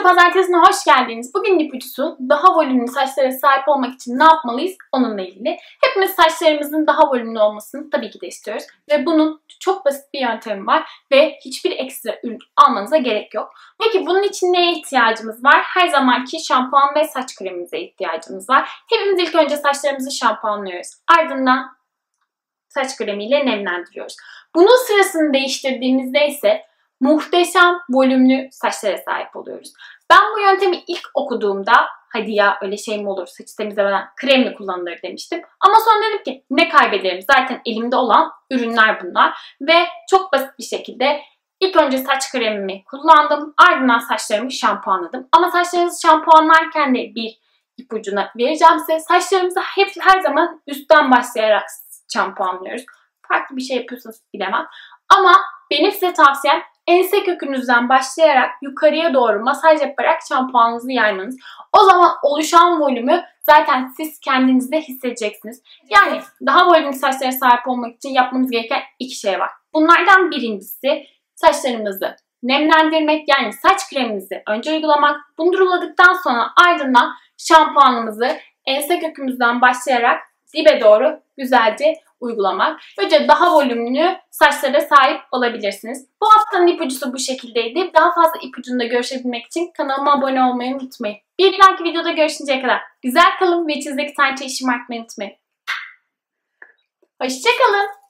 Saçma Pazartesi'ne hoş geldiniz. Bugün ipucusu daha volümlü saçlara sahip olmak için ne yapmalıyız onunla ilgili. Hepimiz saçlarımızın daha volümlü olmasını tabii ki de istiyoruz. Ve bunun çok basit bir yöntemi var ve hiçbir ekstra ürün almanıza gerek yok. Peki bunun için neye ihtiyacımız var? Her zamanki şampuan ve saç kremimize ihtiyacımız var. Hepimiz ilk önce saçlarımızı şampuanlıyoruz. Ardından saç kremiyle nemlendiriyoruz. Bunun sırasını değiştirdiğimizde ise muhteşem volümlü saçlara sahip oluyoruz. Ben bu yöntemi ilk okuduğumda hadi ya öyle şey mi olur, saçı temizlemeden kremle kullanılır demiştim. Ama sonra dedim ki ne kaybederim, zaten elimde olan ürünler bunlar. Ve çok basit bir şekilde ilk önce saç kremimi kullandım, ardından saçlarımı şampuanladım. Ama saçlarınızı şampuanlarken de bir ipucuna vereceğim size. Saçlarımızı her zaman üstten başlayarak şampuanlıyoruz. Farklı bir şey yapıyorsanız bilemem. Ama benim size tavsiyem ense kökünüzden başlayarak yukarıya doğru masaj yaparak şampuanınızı yaymanız. O zaman oluşan volümü zaten siz kendinizde hissedeceksiniz. Yani daha volümlü saçlara sahip olmak için yapmanız gereken iki şey var. Bunlardan birincisi saçlarımızı nemlendirmek, yani saç kremimizi önce uygulamak. Bunu uyguladıktan sonra ardından şampuanımızı ense kökümüzden başlayarak dibe doğru güzelce uygulamak. Böylece daha volümlü saçlara sahip olabilirsiniz. Bu haftanın ipucusu bu şekildeydi. Daha fazla ipucunda görüşebilmek için kanalıma abone olmayı unutmayın. Bir dahaki videoda görüşünceye kadar güzel kalın ve içinizdeki tanrıçayı şımartmayı unutmayın. Hoşçakalın.